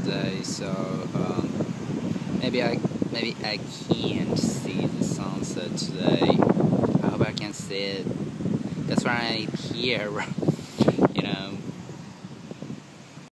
today, so maybe I can't see the sunset today. I hope I can see it. That's why I'm here, you know.